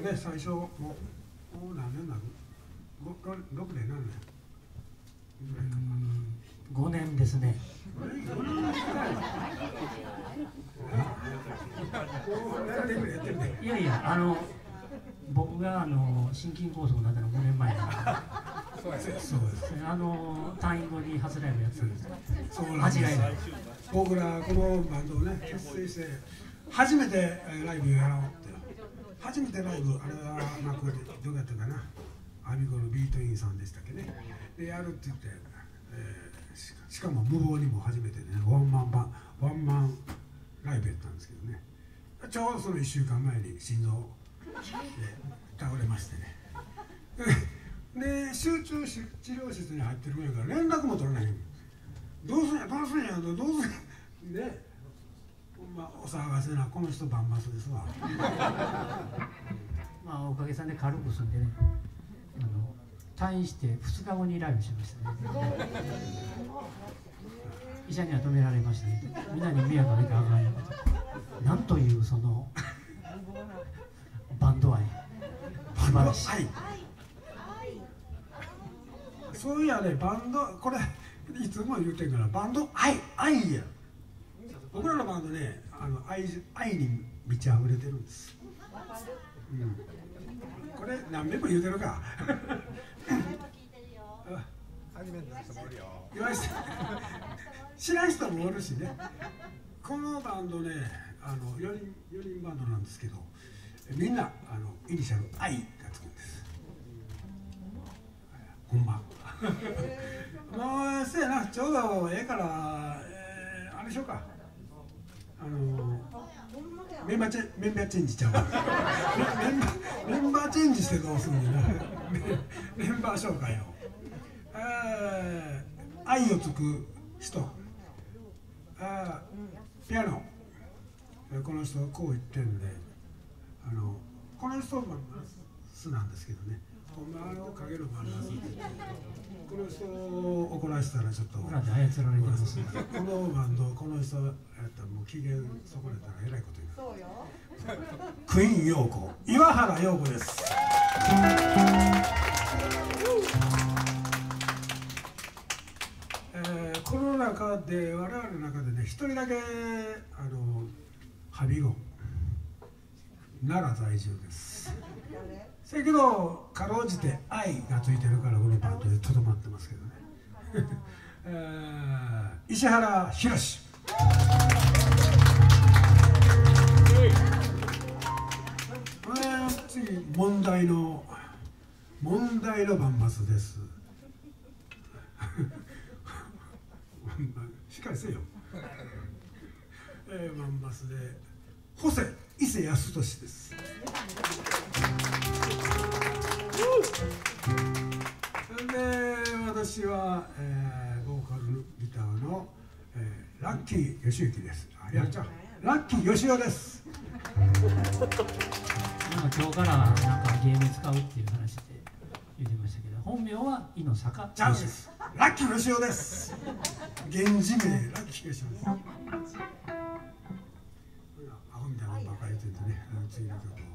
ね、最初もう何年になる？6年、何年ぐらいか 5年ですね。いやいや、僕が心筋梗塞になったの5年前だから。そうです。退院後に初ライブやってたんです。間違いない。 僕らこのバンドをね結成して初めてライブやろうって。初めてライブ、あれはこれどうやったかな。アミゴのビートインさんでしたっけね。でやるって言って、しかも無謀にも初めてねワンマンライブやったんですけどね。ちょうどその1週間前に心臓で倒れましてね。で集中治療室に入ってるぐらいから連絡も取れない。どうすんやね。お騒がせなこの人バンバスですわ。 まあおかげさんで軽く済んでね、退院して2日後にライブしましたね。医者には止められましたね。みんなに迷惑かけてあかんよ。なんというそのバンド愛、素晴らしい。 そういやね、バンドこれいつも言うてんから、バンド愛や。僕らのバンドね、愛に満ち溢れてるんです。これ何遍も言うてるか。知らん人もおるしね。このバンドね、4人バンドなんですけど、みんなイニシャル I がつくんです。ほんま。もうせやな、ちょうどええから、あれしようか。メンバーチェンジちゃうわ。メンバーチェンジしてどうするんだよ。メンバー紹介を。愛をつく人。ピアノ。この人こう言ってるんで、この人も素なんですけどね。ほんま影のバンドで、この人を怒らせたらちょっと裏で操られてます。 このバンド、この人やったらもう機嫌損ねたらえらいことになる。クイーン陽子、岩原陽子です。この中で我々の中でね、一人だけハビゴン奈良在住です。せやけどかろうじて愛がついてるからこのバンドでとどまってますけどね。石原宏。次問題のバンバスです。しっかりせよ。バンバスでホセ伊勢康俊です。で私は、ボーカルギターの、ラッキー義之です。ラッキー義雄です。 今日からなんかゲーム使うっていう話で言ってましたけど、本名は井野坂ちゃんです。ラッキー義雄です。源氏名ラッキー義雄です。アホみたいなバカ言っててね、次の曲を。